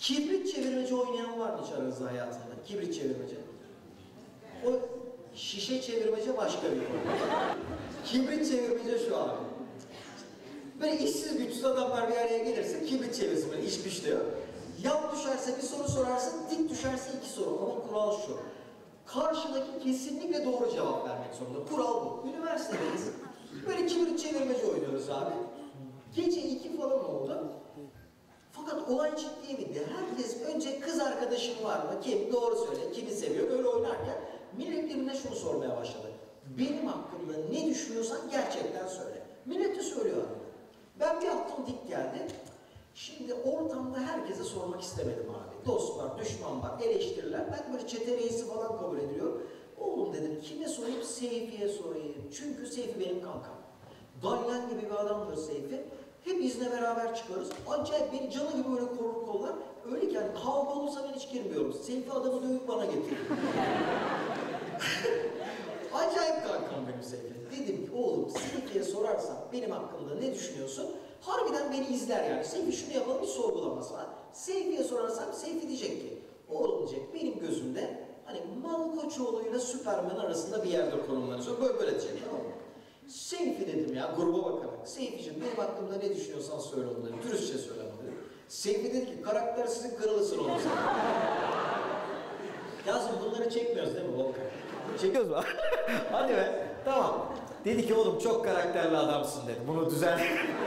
Kibrit çevirmeci oynayan var mı hiç aranızda hayatında? Kibrit çevirmeci. O şişe çevirmece başka bir konu. Kibrit çevirmece şu abi. Böyle işsiz güçsüz adamlar bir araya gelirse kibrit çevirsin, böyle iş güç diyor. Yan düşerse bir soru sorarsın, dik düşerse 2 soru. Ama kural şu. Karşıdaki kesinlikle doğru cevap vermek zorunda. Kural bu. Üniversitedeyiz. Böyle kibrit çevirmece oynuyoruz abi. Gece 2 falan oldu. Fakat olay ciddiye bindi. Herkes önce kız arkadaşım var mı? Kim? Doğru söyle. Kimi seviyor? Öyle oynarken millet birbirine şunu sormaya başladı. Benim hakkımda ne düşünüyorsan gerçekten söyle. Millet de söylüyor. Ben bir attım dik geldi. Şimdi ortamda herkese sormak istemedim abi. Dost var, düşman var, eleştiriler. Ben böyle çete reisi falan kabul ediliyor. Oğlum dedim kime sorayım? Seyfi'ye sorayım. Çünkü Seyfi benim kankam. Dalyan gibi bir adamdır Seyfi. Hep izle beraber çıkıyoruz. Acayip beni canı gibi böyle korur kollar. Öyle ki yani kavga olursa ben hiç girmiyorum. Seyfi adamı dövüp bana getiriyor. Acayip kankam benim Seyfi. Dedim ki oğlum Seyfi'ye sorarsam benim hakkımda ne düşünüyorsun? Harbiden beni izler yani. Seyfi şunu yapalım hiç sorgulaması var. Seyfi'ye sorarsam Seyfi diyecek ki oğlum diyecek benim gözümde hani Malkoçoğlu'yla Süperman arasında bir yerde konumlanıyor. Böyle diyecek tamam mı? Seyfi dedim ya gruba bakarak. Seyfi'cim benim hakkımda ne düşünüyorsan söyle onu dedim. Dürüstçe söyle onu dedim. Seyfi dedi ki karakter sizin kırılısın oğlum sen. Yazın bunları çekmiyoruz değil mi Volkan? Çekiyoruz mu? Hadi be. Tamam. Dedi ki oğlum çok karakterli adamsın dedi. Bunu düzen.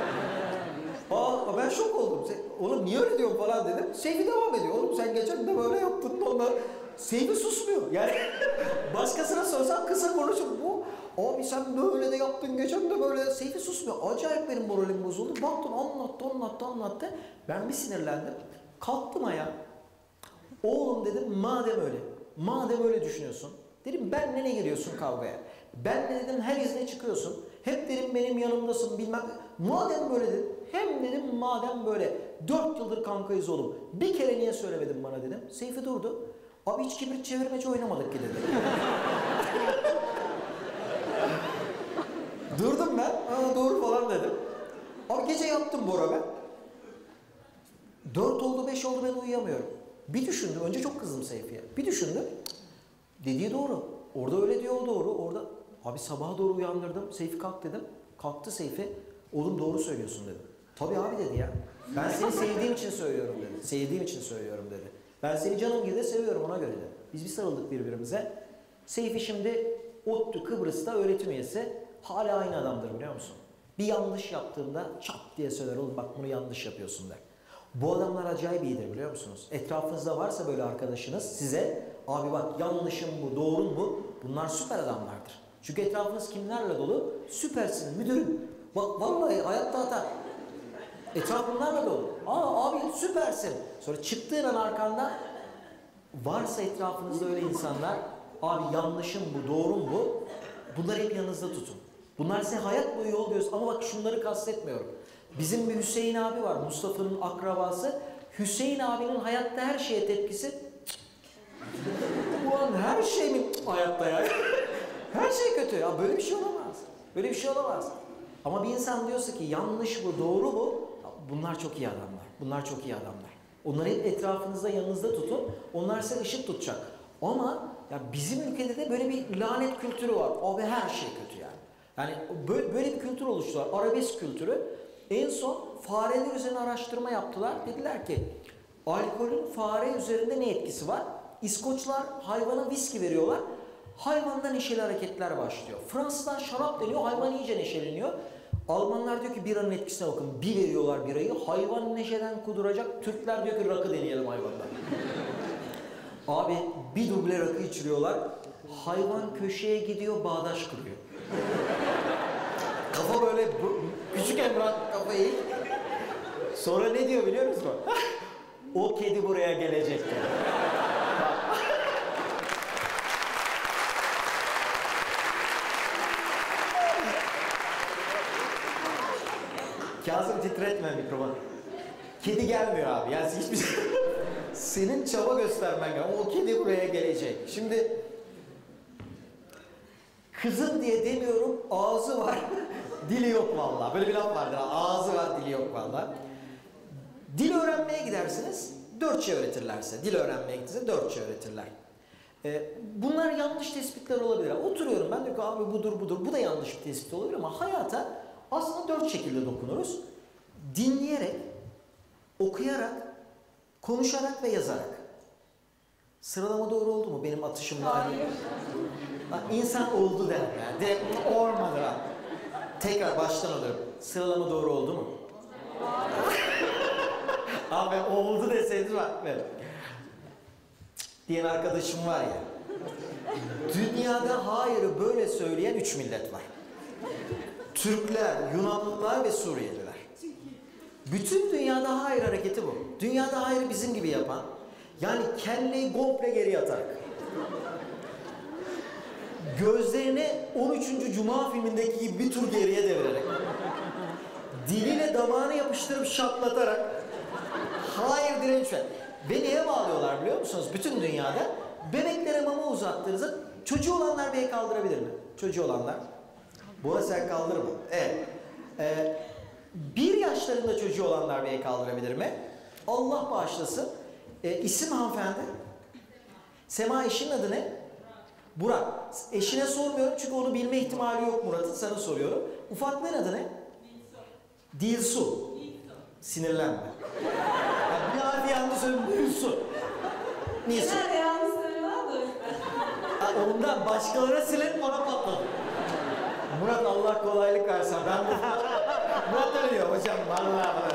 Aa ben şok oldum. Oğlum niye öyle diyorsun falan dedim. Seyfi devam ediyor. Oğlum sen geçen de böyle yaptın da ondan. Seyfi susmuyor. Yani başkasına sorsam kısa konuşup bu. Abi sen böyle de yaptın geçen de böyle. Seyfi susmuyor. Acayip benim moralim bozuldu. Baktım anlattı. Ben bir sinirlendim. Kalktım ayağa. Oğlum dedim madem öyle düşünüyorsun. Dedim benle ne giriyorsun kavgaya? Benle dedim her izne çıkıyorsun. Hep dedim benim yanımdasın bilmem. Madem böyle dedim. Hem dedim madem böyle 4 yıldır kankayız oğlum. Bir kere niye söylemedin bana dedim. Seyfi durdu. Abi hiç kibrit çevirmeci oynamadık ki dedi. Durdum ben. Doğru falan dedim. Abi gece yattım Bora ben. 4 oldu 5 oldu ben uyuyamıyorum. Bir düşündüm. Önce çok kızdım Seyfi'ye. Bir düşündüm. Dediği doğru. Orada öyle diyor doğru. Orada abi sabaha doğru uyandırdım. Seyfi kalk dedim. Kalktı Seyfi. Oğlum doğru söylüyorsun dedim. Tabii abi dedi ya. Ben seni sevdiğim için söylüyorum dedi. Sevdiğim için söylüyorum dedi. Ben seni canım gibi de seviyorum ona göre de. Biz bir sarıldık birbirimize. Seyfi şimdi ODTÜ Kıbrıs'ta öğretim üyesi. Hala aynı adamdır biliyor musun? Bir yanlış yaptığında çat diye söyler oğlum bak bunu yanlış yapıyorsun der. Bu adamlar acayip iyidir biliyor musunuz? Etrafınızda varsa böyle arkadaşınız size abi bak yanlışım bu doğrun bu. Bunlar süper adamlardır. Çünkü etrafınız kimlerle dolu? Süpersin müdürüm. Bak vallahi hayatta hata. Etrafınlarla dolu. Abi süpersin. Sonra çıktığın an arkanda varsa etrafınızda öyle insanlar abi yanlışım bu doğrum bu. Bunları hep yanınızda tutun. Bunlar size hayat boyu yol göz ama bak şunları kastetmiyorum. Bizim bir Hüseyin abi var Mustafa'nın akrabası. Hüseyin abinin hayatta her şeye tepkisi ulan her şey mi hayatta ya? Her şey kötü ya böyle bir şey olamaz. Böyle bir şey olamaz. Ama bir insan diyorsa ki yanlış bu doğru bu. Bunlar çok iyi adamlar. Bunlar çok iyi adamlar. Onları hep etrafınızda yanınızda tutun. Onlar size ışık tutacak. Ama ya bizim ülkede de böyle bir lanet kültürü var. Abi her şey kötü yani. Yani böyle bir kültür oluştular. Arabesk kültürü. En son fareler üzerine araştırma yaptılar. Dediler ki alkolün fare üzerinde ne etkisi var? İskoçlar hayvana viski veriyorlar. Hayvanda neşeli hareketler başlıyor. Fransızlar şarap deniyor. Hayvan iyice neşeleniyor. Almanlar diyor ki biranın etkisine bakın. Bir veriyorlar birayı. Hayvan neşeden kuduracak. Türkler diyor ki rakı deneyelim hayvanda. Abi bir duble rakı içiriyorlar. Hayvan köşeye gidiyor bağdaş kuruyor. Kafa böyle küçük Emrah kafayı. Sonra ne diyor biliyor musun? O kedi buraya gelecek diyor. Kazım titretme mikrofonu. Kedi gelmiyor abi. Yani hiçbir şey... Senin çaba göstermen gerekiyor. O kedi buraya gelecek. Şimdi kızın diye demiyorum ağzı var. Dili yok vallahi. Böyle bir laf vardır. Ağzı var, dili yok vallahi. Dil öğrenmeye gidersiniz. Dörtçe öğretirlerse, dil öğrenmeye gittiğinizde dörtçe öğretirler. Bunlar yanlış tespitler olabilir. Oturuyorum ben diyor ki abi budur budur. Bu da yanlış bir tespit olabilir ama hayata aslında dört şekilde dokunuruz. Dinleyerek, okuyarak, konuşarak ve yazarak. Sıralama doğru oldu mu? Benim atışımla aynı. İnsan oldu der yani. Direkt olmadı lan. Tekrar baştan alıyorum. Sıralama doğru oldu mu? Abi oldu deseydin bak. Diyen arkadaşım var ya. Dünyada hayırı böyle söyleyen 3 millet var. Türkler, Yunanlılar ve Suriyeliler. Bütün dünyada hayır hareketi bu. Dünyada hayrı bizim gibi yapan, yani kelleyi komple geri atarak, gözlerini 13. Cuma filmindeki gibi bir tur geriye devirerek, diliyle damağını yapıştırıp şaplatarak, hayır direnç ver. Ve neye bağlıyorlar biliyor musunuz? Bütün dünyada bebeklere mama uzattığınızda çocuğu olanlar bir el kaldırabilir mi? Çocuğu olanlar. Bora sen kaldırır mı? Evet. 1 yaşlarında çocuğu olanlar bir el kaldırabilir mi? Allah bağışlasın. İsim hanımefendi? Sema eşinin adı ne? Burak. Eşine sormuyorum çünkü onu bilme ihtimali yok Murat'ın. Sana soruyorum. Ufaklığın adı ne? Dilsu. Sinirlenme. Yani bir harfi yanlış söylüyorum. Dilsu. Nilsu. Genelde yanlış söylüyorlar da işte. Ondan başkalarına silerim ona patladı. Murat Allah kolaylık versin. Ben bu... Murat öyle diyor hocam vallahi.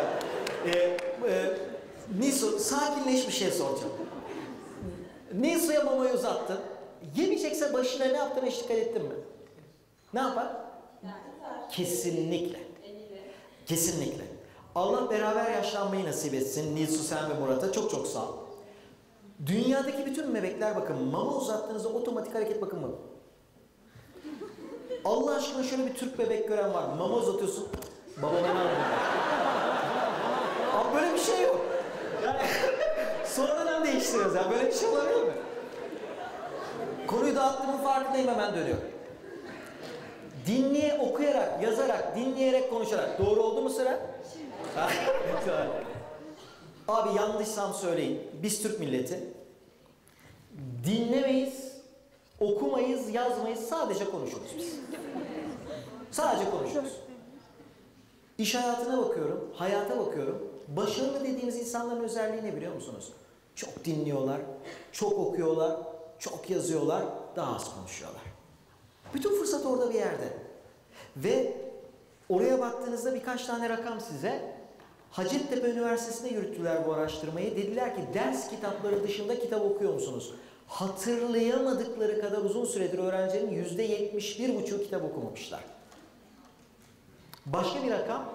Nilsu sakinleş bir şey soracağım. Nilsu'ya mamayı uzattın. Yemeyecekse başına ne yaptığına hiç dikkat ettin mi? Ne yapar? Kesinlikle. Kesinlikle. Allah beraber yaşlanmayı nasip etsin. Nilsu sen ve Murat'a çok çok sağ ol. Dünyadaki bütün bebekler bakın mama uzattığınızda otomatik hareket bakın mı? Allah aşkına şöyle bir Türk bebek gören var mı? Mama uzatıyorsun. Babana ne yapıyor? Abi böyle bir şey yok. Yani sonradan değiştiriyoruz ya. Böyle bir şey olabilir mi? Konuyu dağıttığımın farkındayım hemen dönüyorum. Okuyarak, yazarak, dinleyerek, konuşarak. Doğru oldu mu sıra? Abi yanlışsam söyleyin. Biz Türk milleti dinlemeyiz, okumayız, yazmayız, sadece konuşuruz biz. Sadece konuşuruz. İş hayatına bakıyorum, hayata bakıyorum. Başarılı dediğimiz insanların özelliği ne biliyor musunuz? Çok dinliyorlar, çok okuyorlar, çok yazıyorlar, daha az konuşuyorlar. Bütün fırsat orada bir yerde. Ve oraya baktığınızda birkaç tane rakam size. Hacettepe Üniversitesi'nde yürüttüler bu araştırmayı. Dediler ki ders kitapları dışında kitap okuyor musunuz? Hatırlayamadıkları kadar uzun süredir öğrencilerin %71,5'u kitap okumamışlar. Başka bir rakam,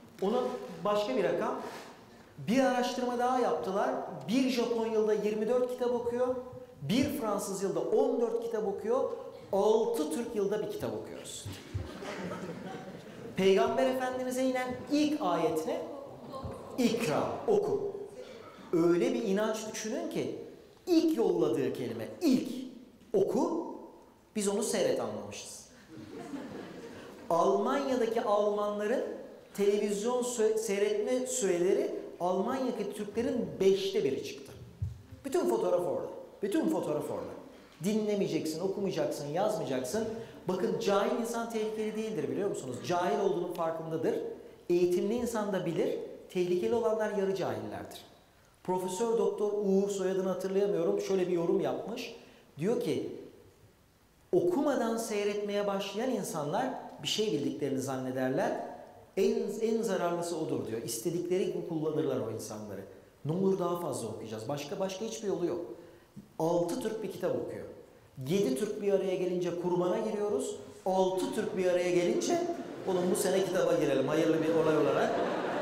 bir araştırma daha yaptılar. Bir Japon yılda 24 kitap okuyor, bir Fransız yılda 14 kitap okuyor, 6 Türk yılda bir kitap okuyoruz. Peygamber Efendimiz'e inen ilk ayet ne? İkra, oku. Öyle bir inanç düşünün ki ilk yolladığı kelime, ilk oku, biz onu seyret anlamışız. Almanya'daki Almanların televizyon seyretme süreleri Almanya'daki Türklerin 5'te 1'i çıktı. Bütün fotoğraf orada. Bütün fotoğraf orada. Dinlemeyeceksin, okumayacaksın, yazmayacaksın. Bakın cahil insan tehlikeli değildir biliyor musunuz? Cahil olduğunun farkındadır. Eğitimli insan da bilir. Tehlikeli olanlar yarı cahillerdir. Profesör Doktor Uğur, soyadını hatırlayamıyorum, şöyle bir yorum yapmış. Diyor ki okumadan seyretmeye başlayan insanlar bir şey bildiklerini zannederler. En zararlısı odur diyor. İstedikleri gibi kullanırlar o insanları. Ne olur daha fazla okuyacağız. Başka hiçbir yolu yok. 6 Türk bir kitap okuyor. 7 Türk bir araya gelince kurbana giriyoruz. 6 Türk bir araya gelince oğlum bu sene kitaba girelim hayırlı bir olay olarak.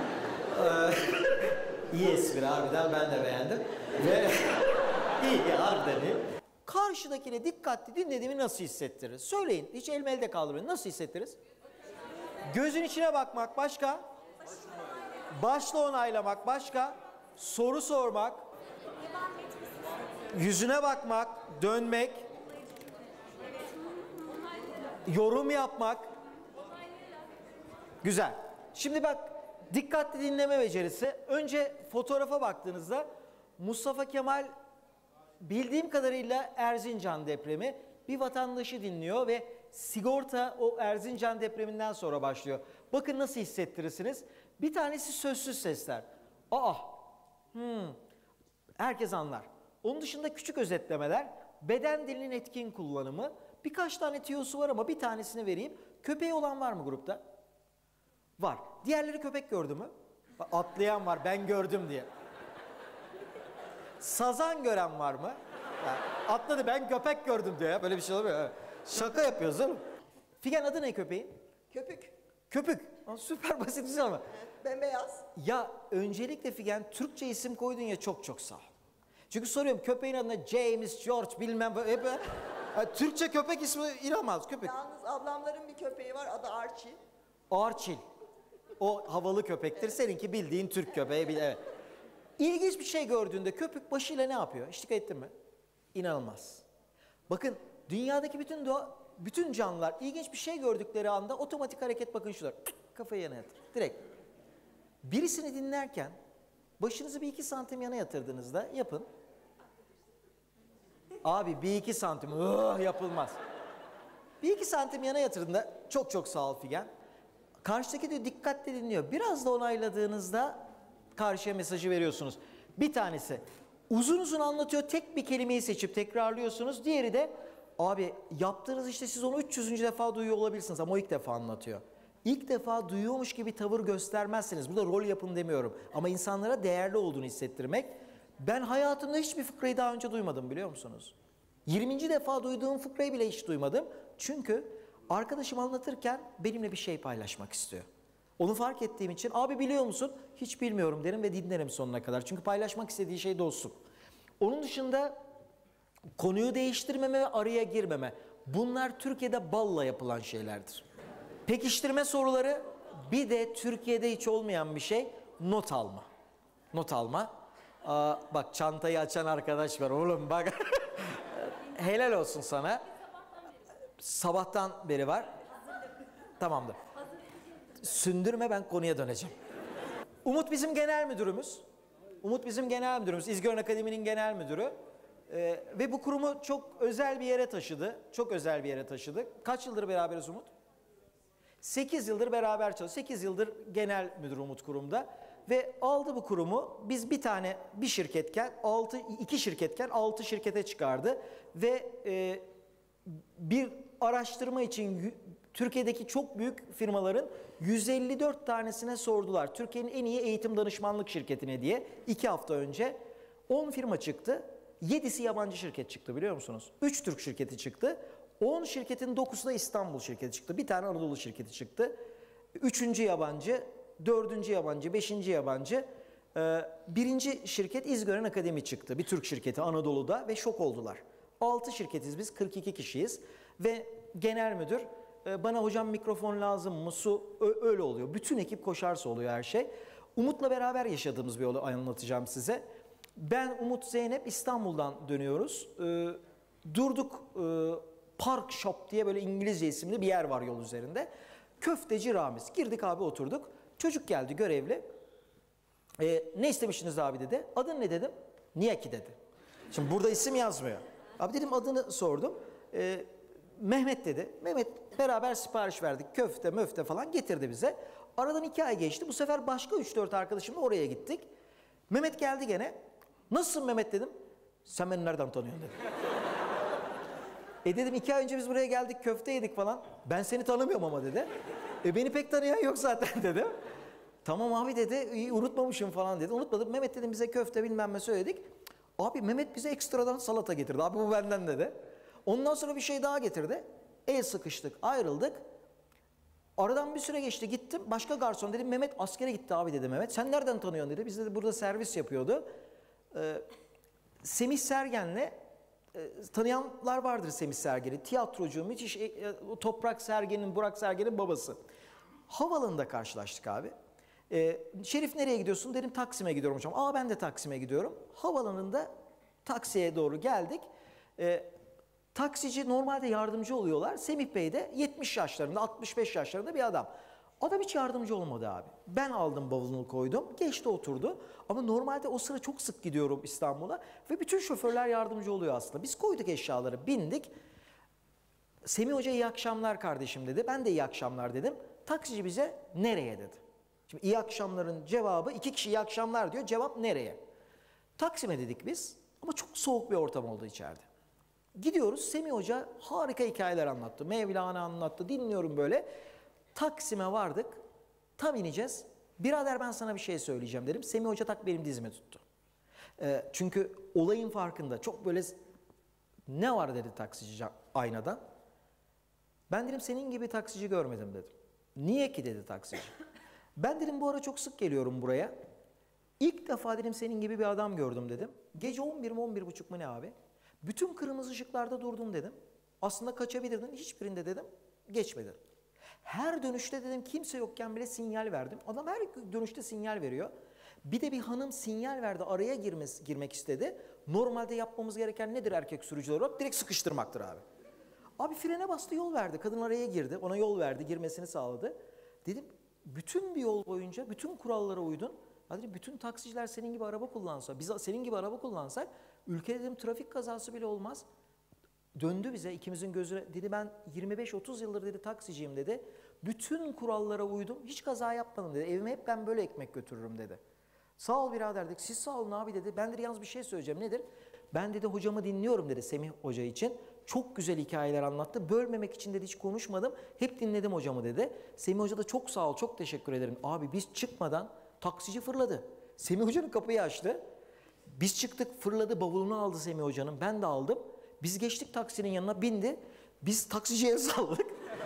İyi espri harbiden ben de beğendim. Ve iyi harbiden iyi. Karşıdakine dikkatli dinlediğimi nasıl hissettirir? Söyleyin. Hiç elimi elde kaldırmayın. Nasıl hissettiririz? Gözün içine bakmak başka. Başla onaylamak başka. Soru sormak. Yüzüne bakmak. Dönmek. Yorum yapmak. Güzel. Şimdi bak dikkatli dinleme becerisi. Önce fotoğrafa baktığınızda Mustafa Kemal bildiğim kadarıyla Erzincan depremi, bir vatandaşı dinliyor ve sigorta o Erzincan depreminden sonra başlıyor. Bakın nasıl hissettirirsiniz. Bir tanesi sözsüz sesler. Aa, herkes anlar. Onun dışında küçük özetlemeler, beden dilinin etkin kullanımı, birkaç tane tiyosu var ama bir tanesini vereyim. Köpeği olan var mı grupta? Var. Diğerleri köpek gördü mü? Atlayan var, ben gördüm diye. Sazan gören var mı? Yani atladı, ben köpek gördüm diyor ya. Böyle bir şey olmuyor. Şaka yapıyoruz oğlum. Figen, adı ne köpeğin? Köpük. Köpük. Aa, süper basit bir şey ama. Bembeyaz. Ya öncelikle Figen, Türkçe isim koydun ya, çok çok sağ ol. Çünkü soruyorum köpeğin adına James, George bilmem hep Türkçe köpek ismi inanılmaz köpek. Yalnız ablamların bir köpeği var, adı Archie. Arçil. O havalı köpektir. Seninki bildiğin Türk köpeği. Evet. İlginç bir şey gördüğünde köpük başıyla ne yapıyor? Hiç dikkat ettin mi? İnanılmaz. Bakın dünyadaki bütün canlılar ilginç bir şey gördükleri anda otomatik hareket, bakın şular. Kafayı yana yatır. Direkt. Birisini dinlerken başınızı bir 2 santim yana yatırdığınızda yapın. Abi 1-2 santim yapılmaz. 1-2 santim yana yatırdığında çok çok sağ ol Figen. Karşıdaki de dikkatle dinliyor. Biraz da onayladığınızda karşıya mesajı veriyorsunuz. Bir tanesi uzun uzun anlatıyor, tek bir kelimeyi seçip tekrarlıyorsunuz. Diğeri de abi yaptığınız işte siz onu 300. defa duyuyor olabilirsiniz ama o ilk defa anlatıyor. İlk defa duyuyormuş gibi tavır göstermezseniz, burada rol yapın demiyorum ama insanlara değerli olduğunu hissettirmek. Ben hayatımda hiçbir fıkrayı daha önce duymadım, biliyor musunuz? 20. defa duyduğum fıkrayı bile hiç duymadım. Çünkü arkadaşım anlatırken benimle bir şey paylaşmak istiyor. Onu fark ettiğim için abi biliyor musun? Hiç bilmiyorum derim ve dinlerim sonuna kadar. Çünkü paylaşmak istediği şey dostluk. Onun dışında konuyu değiştirmeme ve araya girmeme. Bunlar Türkiye'de balla yapılan şeylerdir. Pekiştirme soruları, bir de Türkiye'de hiç olmayan bir şey, not alma. Not alma. Bak çantayı açan arkadaş var oğlum bak. Helal olsun sana. Sabahtan beri var. Tamamdır. Sündürme, ben konuya döneceğim. Umut bizim genel müdürümüz. İzgören Akademi'nin genel müdürü. Ve bu kurumu çok özel bir yere taşıdı. Çok özel bir yere taşıdı. Kaç yıldır beraberiz Umut? 8 yıldır beraber çalışıyoruz. 8 yıldır genel müdür Umut kurumda. Ve aldı bu kurumu. Biz bir şirketken 2 şirketken 6 şirkete çıkardı. Ve bir araştırma için Türkiye'deki çok büyük firmaların 154 tanesine sordular. Türkiye'nin en iyi eğitim danışmanlık şirketine diye 2 hafta önce 10 firma çıktı. 7'si yabancı şirket çıktı, biliyor musunuz? 3 Türk şirketi çıktı. 10 şirketin 9'u da İstanbul şirketi çıktı. Bir tane Anadolu şirketi çıktı. 3. yabancı, 4. yabancı, 5. yabancı. 1. şirket İzgören Akademi çıktı. Bir Türk şirketi Anadolu'da ve şok oldular. 6 şirketiz biz, 42 kişiyiz. Ve genel müdür bana hocam mikrofon lazım mı, su, öyle oluyor. Bütün ekip koşarsa oluyor her şey. Umut'la beraber yaşadığımız bir olay anlatacağım size. Ben, Umut, Zeynep İstanbul'dan dönüyoruz. Durduk, Park Shop diye böyle İngilizce isimli bir yer var yol üzerinde. Köfteci Ramiz. Girdik abi, oturduk. Çocuk geldi, görevli. Ne istemiştiniz abi dedi. Adın ne dedim. Niye ki dedi. Şimdi burada isim yazmıyor. Abi dedim, adını sordum. Mehmet dedi. Mehmet, beraber sipariş verdik. Köfte, möfte falan getirdi bize. Aradan 2 ay geçti. Bu sefer başka 3-4 arkadaşımla oraya gittik. Mehmet geldi gene. Nasılsın Mehmet dedim. Sen beni nereden tanıyorsun dedi. Dedim 2 ay önce biz buraya geldik, köfte yedik falan. Ben seni tanımıyorum ama dedi. Beni pek tanıyan yok zaten dedim. Tamam abi dedi, iyi, unutmamışım falan dedi. Unutmadım. Mehmet dedim, bize köfte bilmem ne söyledik. Abi Mehmet bize ekstradan salata getirdi. Abi bu benden dedi. Ondan sonra bir şey daha getirdi. El sıkıştık, ayrıldık. Aradan bir süre geçti, gittim. Başka garson dedim, Mehmet askere gitti abi dedi Mehmet. Sen nereden tanıyorsun dedi. Biz de burada servis yapıyordu. Semih Sergen'le tanıyanlar vardır Semih Sergen'i. Tiyatrocu, müthiş, Toprak Sergen'in, Burak Sergen'in babası. Havaalanında karşılaştık abi. Şerif nereye gidiyorsun dedim, Taksim'e gidiyorum hocam. Ben de Taksim'e gidiyorum. Havaalanında taksiye doğru geldik. Taksici normalde yardımcı oluyorlar. Semih Bey de 70 yaşlarında, 65 yaşlarında bir adam. Adam hiç yardımcı olmadı abi. Ben aldım bavulunu koydum. Geçti oturdu. Ama normalde o sıra çok sık gidiyorum İstanbul'a. Ve bütün şoförler yardımcı oluyor aslında. Biz koyduk eşyaları, bindik. Semih Hoca iyi akşamlar kardeşim dedi. Ben de iyi akşamlar dedim. Taksici bize nereye dedi. Şimdi iyi akşamların cevabı, iki kişi iyi akşamlar diyor. Cevap nereye? Taksim'e dedik biz. Ama çok soğuk bir ortam oldu içeride. Gidiyoruz. Semih Hoca harika hikayeler anlattı. Mevlana anlattı. Dinliyorum böyle. Taksim'e vardık. Tam ineceğiz. Birader ben sana bir şey söyleyeceğim dedim. Semih Hoca tak benim dizime tuttu. Çünkü olayın farkında. Çok böyle ne var dedi taksici aynadan. Ben dedim senin gibi taksici görmedim dedim. Niye ki dedi taksici. Ben dedim bu ara çok sık geliyorum buraya. İlk defa dedim senin gibi bir adam gördüm dedim. Gece 11 mi 11.30 mu ne abi? Bütün kırmızı ışıklarda durdun dedim. Aslında kaçabilirdin. Hiçbirinde dedim geçmedin. Her dönüşte dedim kimse yokken bile sinyal verdim. Adam her dönüşte sinyal veriyor. Bir de bir hanım sinyal verdi, araya girmek istedi. Normalde yapmamız gereken nedir erkek sürücüler olarak? Direkt sıkıştırmaktır abi. Abi frene bastı, yol verdi. Kadın araya girdi, ona yol verdi, girmesini sağladı. Dedim bütün bir yol boyunca bütün kurallara uydun. Dedim, bütün taksiciler senin gibi araba kullansa, biz senin gibi araba kullansak ülkede dedim trafik kazası bile olmaz. Döndü bize ikimizin gözüne dedi ben 25-30 yıldır dedi taksiciyim dedi. Bütün kurallara uydum hiç kaza yapmadım dedi. Evime hep ben böyle ekmek götürürüm dedi. Sağ ol birader dedik. Siz sağ olun abi dedi. Ben dedi yalnız bir şey söyleyeceğim nedir? Ben dedi hocamı dinliyorum dedi Semih Hoca için. Çok güzel hikayeler anlattı. Bölmemek için dedi hiç konuşmadım. Hep dinledim hocamı dedi. Semih Hoca da çok sağ ol çok teşekkür ederim. Abi biz çıkmadan taksici fırladı. Semih Hoca'nın kapıyı açtı. Biz çıktık fırladı bavulunu aldı Semih Hoca'nın. Ben de aldım. Biz geçtik taksinin yanına bindi. Biz taksiciye el salladık.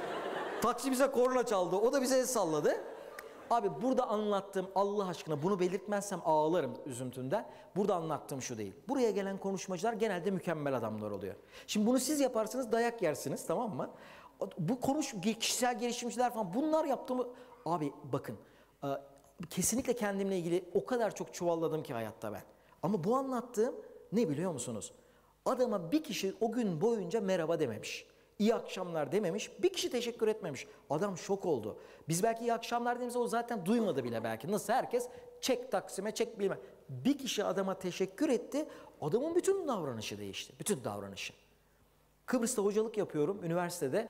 Taksi bize korna çaldı. O da bize el salladı. Abi burada anlattığım Allah aşkına bunu belirtmezsem ağlarım üzüntünden. Burada anlattığım şu değil. Buraya gelen konuşmacılar genelde mükemmel adamlar oluyor. Şimdi bunu siz yaparsınız dayak yersiniz tamam mı? Bu kişisel gelişimciler falan bunlar yaptığımı... Abi bakın kesinlikle kendimle ilgili o kadar çok çuvalladım ki hayatta ben. Ama bu anlattığım ne biliyor musunuz? Adama bir kişi o gün boyunca merhaba dememiş. İyi akşamlar dememiş. Bir kişi teşekkür etmemiş. Adam şok oldu. Biz belki iyi akşamlar dediğimizde o zaten duymadı bile belki. Nasıl herkes çek Taksim'e çek bilmem. Bir kişi adama teşekkür etti. Adamın bütün davranışı değişti. Bütün davranışı. Kıbrıs'ta hocalık yapıyorum üniversitede.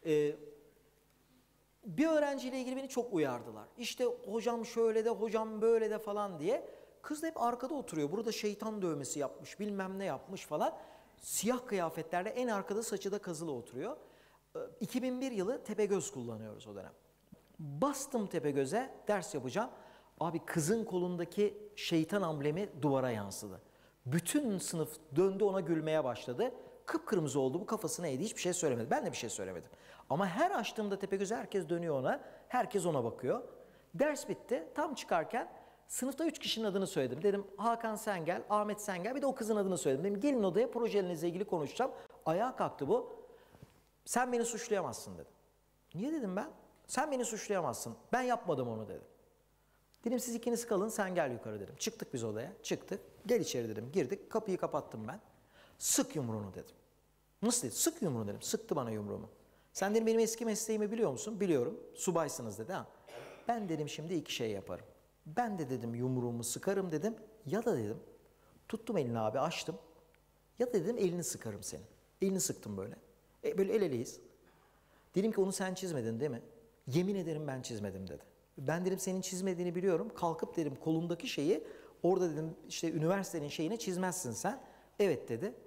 Bir öğrenciyle ilgili beni çok uyardılar. İşte hocam şöyle de hocam böyle de falan diye. Kız da hep arkada oturuyor. Burada şeytan dövmesi yapmış, bilmem ne yapmış falan. Siyah kıyafetlerle en arkada saçı da kazılı oturuyor. 2001 yılı Tepegöz kullanıyoruz o dönem. Bastım Tepegöz'e ders yapacağım. Abi kızın kolundaki şeytan amblemi duvara yansıdı. Bütün sınıf döndü ona gülmeye başladı. Kıpkırmızı oldu bu kafasına eğdi hiçbir şey söylemedi. Ben de bir şey söylemedim. Ama her açtığımda Tepegöz'e herkes dönüyor ona. Herkes ona bakıyor. Ders bitti. Tam çıkarken sınıfta 3 kişinin adını söyledim. Dedim Hakan sen gel, Ahmet sen gel. Bir de o kızın adını söyledim. Dedim gelin odaya projelerinizle ilgili konuşacağım. Ayağa kalktı bu. Sen beni suçlayamazsın dedi. Niye dedim ben? Sen beni suçlayamazsın. Ben yapmadım onu dedim. Dedim siz ikiniz kalın sen gel yukarı dedim. Çıktık biz odaya. Çıktık. Gel içeri dedim. Girdik. Kapıyı kapattım ben. Sık yumruğunu dedim. Nasıl dedi? Sık yumruğunu dedim. Sıktı bana yumruğumu. Sen dedim benim eski mesleğimi biliyor musun? Biliyorum. Subaysınız dedi ha. Ben dedim şimdi iki şey yaparım. Ben de dedim yumruğumu sıkarım dedim. Ya da dedim tuttum elini abi açtım. Ya da dedim elini sıkarım senin. Elini sıktım böyle. Böyle el eleyiz. Dedim ki onu sen çizmedin değil mi? Yemin ederim ben çizmedim dedi. Ben dedim senin çizmediğini biliyorum. Kalkıp dedim kolundaki şeyi orada dedim işte üniversitenin şeyine çizmezsin sen. Evet dedi.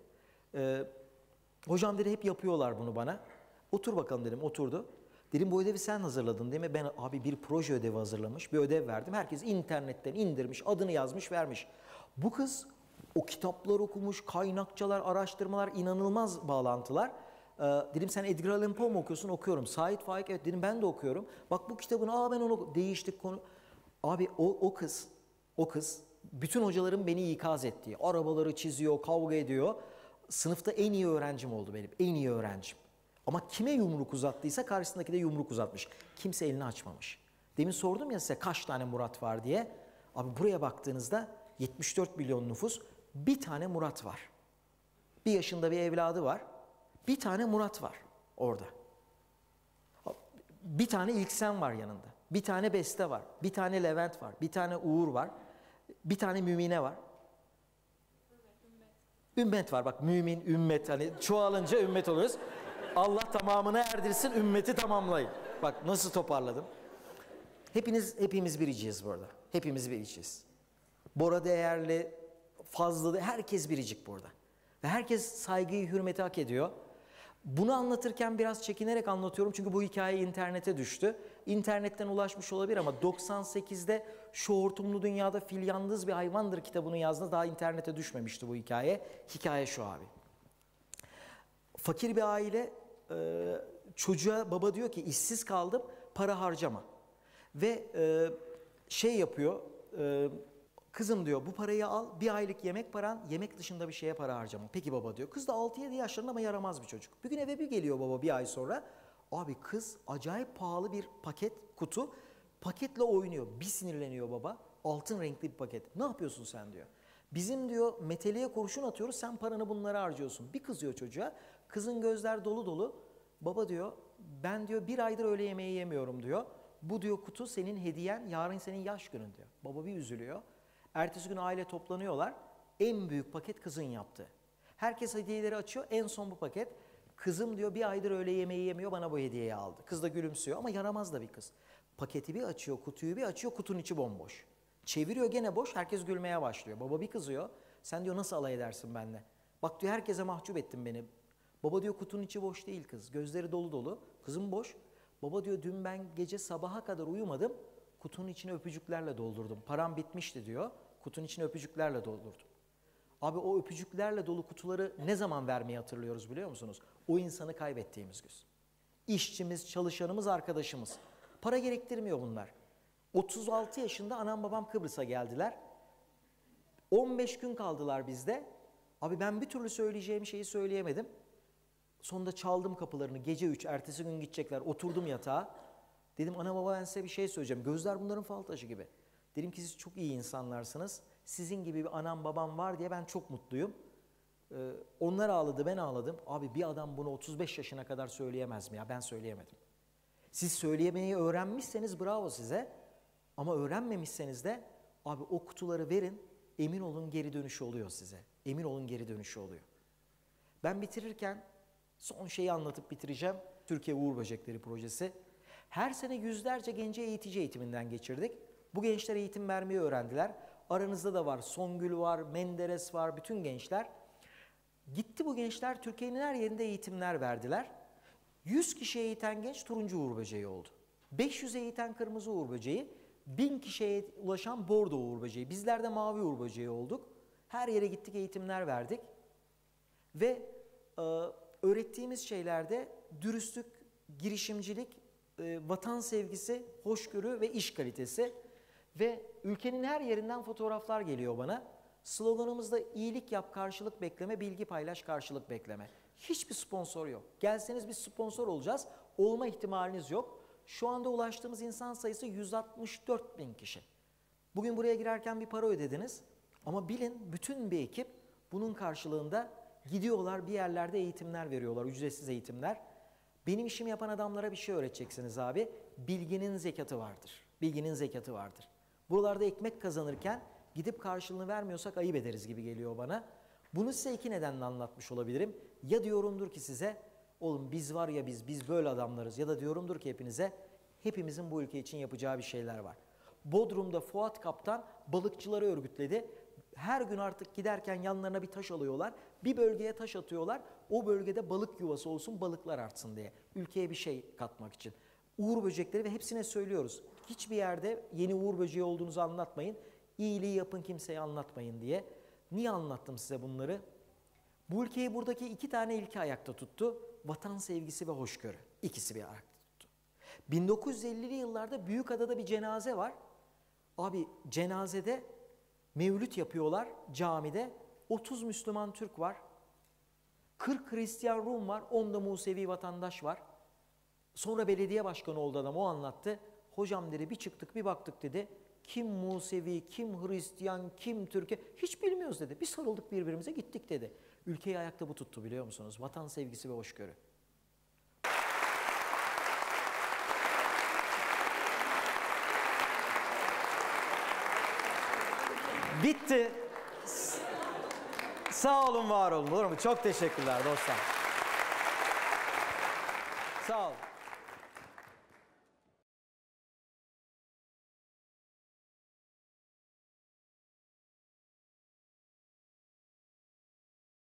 Hocam dedi hep yapıyorlar bunu bana. Otur bakalım dedim oturdu. Dedim bu ödevi sen hazırladın değil mi? Ben abi bir proje ödevi hazırlamış, bir ödev verdim. Herkes internetten indirmiş, adını yazmış, vermiş. Bu kız o kitaplar okumuş, kaynakçalar, araştırmalar, inanılmaz bağlantılar. Dedim sen Edgar Allan Poe mu okuyorsun? Okuyorum. Sait Faik evet dedim ben de okuyorum. Bak bu kitabını ben onu değiştik konu. Abi o kız bütün hocaların beni ikaz ettiği, arabaları çiziyor, kavga ediyor. Sınıfta en iyi öğrencim oldu benim, en iyi öğrencim. Ama kime yumruk uzattıysa karşısındaki de yumruk uzatmış. Kimse elini açmamış. Demin sordum ya size kaç tane Murat var diye. Abi buraya baktığınızda 74 milyon nüfus bir tane Murat var. Bir yaşında bir evladı var. Bir tane Murat var orada. Bir tane İlksen var yanında. Bir tane Beste var, bir tane Levent var, bir tane Uğur var, bir tane Mümine var. Ümmet var bak, mümin, ümmet, hani çoğalınca ümmet oluyoruz. Allah tamamını erdirsin, ümmeti tamamlayın. Bak nasıl toparladım. Hepimiz biriciyiz burada. Hepimiz biriciyiz. Bora değerli, Fazlı, herkes biricik burada. Ve herkes saygıyı, hürmeti hak ediyor. Bunu anlatırken biraz çekinerek anlatıyorum çünkü bu hikaye internete düştü. İnternetten ulaşmış olabilir ama 98'de Şu Hortumlu Dünyada Fil Yalnız Bir Hayvandır kitabını yazdığında daha internete düşmemişti bu hikaye. Hikaye şu abi. Fakir bir aile çocuğa, baba diyor ki işsiz kaldım, para harcama. Ve şey yapıyor, kızım diyor bu parayı al, bir aylık yemek paran, yemek dışında bir şeye para harcama. Peki baba diyor. Kız da 6-7 yaşlarında ama yaramaz bir çocuk. Bir gün eve bir geliyor baba bir ay sonra. Abi kız acayip pahalı bir paket, kutu, paketle oynuyor. Bir sinirleniyor baba. Altın renkli bir paket. Ne yapıyorsun sen diyor. Bizim diyor meteliğe kurşun atıyoruz, sen paranı bunlara harcıyorsun. Bir kızıyor çocuğa. Kızın gözler dolu dolu. Baba diyor ben diyor bir aydır öğle yemeği yemiyorum diyor. Bu diyor kutu senin hediyen, yarın senin yaş günün diyor. Baba bir üzülüyor. Ertesi gün aile toplanıyorlar. En büyük paket kızın yaptığı. Herkes hediyeleri açıyor. En son bu paket. Kızım diyor bir aydır öğle yemeği yemiyor, bana bu hediyeyi aldı. Kız da gülümsüyor ama yaramaz da bir kız. Paketi bir açıyor, kutuyu bir açıyor, kutunun içi bomboş. Çeviriyor gene boş, herkes gülmeye başlıyor. Baba bir kızıyor. Sen diyor nasıl alay edersin benimle? Bak diyor herkese mahcup ettin beni. Baba diyor kutunun içi boş değil kız. Gözleri dolu dolu. Kızım boş. Baba diyor dün ben gece sabaha kadar uyumadım. Kutunun içine öpücüklerle doldurdum. Param bitmişti diyor. Kutunun içine öpücüklerle doldurdum. Abi o öpücüklerle dolu kutuları ne zaman vermeyi hatırlıyoruz biliyor musunuz? O insanı kaybettiğimiz gün. İşçimiz, çalışanımız, arkadaşımız. Para gerektirmiyor bunlar. 36 yaşında anam babam Kıbrıs'a geldiler. 15 gün kaldılar bizde. Abi ben bir türlü söyleyeceğim şeyi söyleyemedim. Sonunda çaldım kapılarını gece 3, ertesi gün gidecekler. Oturdum yatağa. Dedim ana baba ben size bir şey söyleyeceğim. Gözler bunların fal taşı gibi. Dedim ki siz çok iyi insanlarsınız. Sizin gibi bir anam babam var diye ben çok mutluyum. Onlar ağladı, ben ağladım. Abi bir adam bunu 35 yaşına kadar söyleyemez mi ya? Ben söyleyemedim. Siz söyleyemeyi öğrenmişseniz bravo size. Ama öğrenmemişseniz de abi o kutuları verin. Emin olun geri dönüşü oluyor size. Emin olun geri dönüşü oluyor. Ben bitirirken son şeyi anlatıp bitireceğim. Türkiye Uğur Böcekleri projesi. Her sene yüzlerce genci eğitici eğitiminden geçirdik. Bu gençler eğitim vermeyi öğrendiler. Aranızda da var, Songül var, Menderes var, bütün gençler. Gitti bu gençler Türkiye'nin her yerinde eğitimler verdiler. 100 kişi eğiten genç turuncu uğur böceği oldu. 500 eğiten kırmızı uğur böceği, 1000 kişiye ulaşan bordo uğur böceği. Bizler de mavi uğur böceği olduk. Her yere gittik, eğitimler verdik. Ve öğrettiğimiz şeylerde dürüstlük, girişimcilik, vatan sevgisi, hoşgörü ve iş kalitesi. Ve ülkenin her yerinden fotoğraflar geliyor bana. Sloganımız da iyilik yap, karşılık bekleme, bilgi paylaş, karşılık bekleme. Hiçbir sponsor yok. Gelseniz biz sponsor olacağız. Olma ihtimaliniz yok. Şu anda ulaştığımız insan sayısı 164 bin kişi. Bugün buraya girerken bir para ödediniz. Ama bilin bütün bir ekip bunun karşılığında gidiyorlar bir yerlerde eğitimler veriyorlar. Ücretsiz eğitimler. Benim işimi yapan adamlara bir şey öğreteceksiniz abi. Bilginin zekatı vardır. Bilginin zekatı vardır. Buralarda ekmek kazanırken gidip karşılığını vermiyorsak ayıp ederiz gibi geliyor bana. Bunu size iki nedenle anlatmış olabilirim. Ya diyorumdur ki size, oğlum biz var ya biz böyle adamlarız. Ya da diyorumdur ki hepinize, hepimizin bu ülke için yapacağı bir şeyler var. Bodrum'da Fuat Kaptan balıkçıları örgütledi. Her gün artık giderken yanlarına bir taş alıyorlar. Bir bölgeye taş atıyorlar. O bölgede balık yuvası olsun, balıklar artsın diye. Ülkeye bir şey katmak için. Uğur böcekleri ve hepsine söylüyoruz. Hiçbir yerde yeni uğur böceği olduğunuzu anlatmayın. İyiliği yapın, kimseye anlatmayın diye. Niye anlattım size bunları? Bu ülkeyi buradaki iki tane ilke ayakta tuttu. Vatan sevgisi ve hoşgörü. İkisi bir ayakta tuttu. 1950'li yıllarda Büyükada'da bir cenaze var. Abi cenazede mevlüt yapıyorlar camide. 30 Müslüman Türk var. 40 Hristiyan Rum var. 10 da Musevi vatandaş var. Sonra belediye başkanı oldu adam, o anlattı. Hocam dedi bir çıktık bir baktık dedi. Kim Musevi, kim Hristiyan, kim Türkiye hiç bilmiyoruz dedi. Bir sarıldık birbirimize gittik dedi. Ülkeyi ayakta bu tuttu biliyor musunuz? Vatan sevgisi ve hoşgörü. Bitti. Sağ olun, var olun. Olur mu? Çok teşekkürler dostlar. Sağ olun.